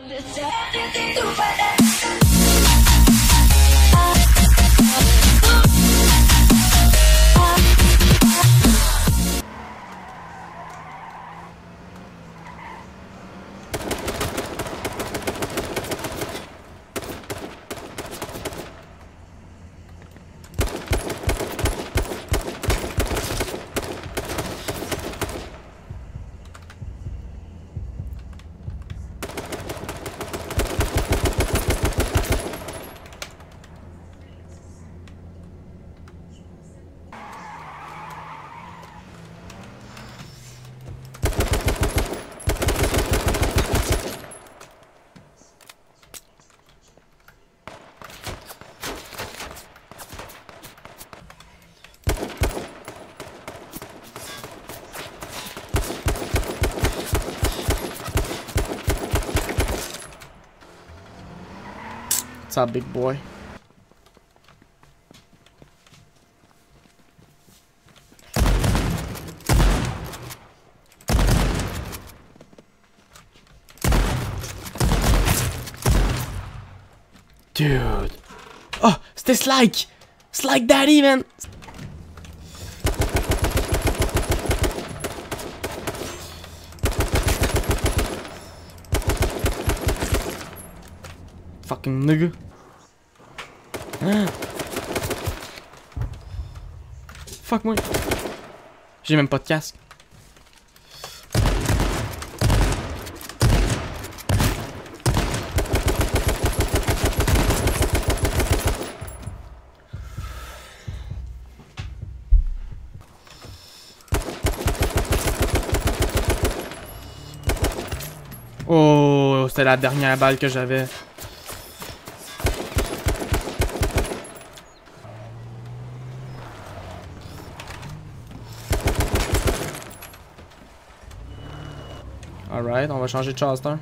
What's up, big boy? Dude. Oh, c'était Slyke! Slyke Daddy, man! Fucking nigga. Fuck moi. J'ai même pas de casque. Oh, c'était la dernière balle que j'avais. Alright, on va changer de Charleston.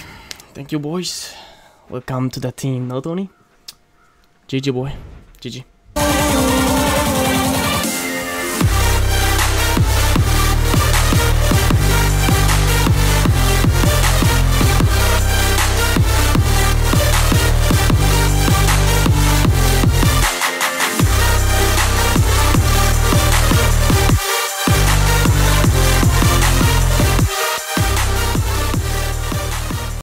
Thank you, boys. Welcome to the team, no, Tony? GG, boy. GG.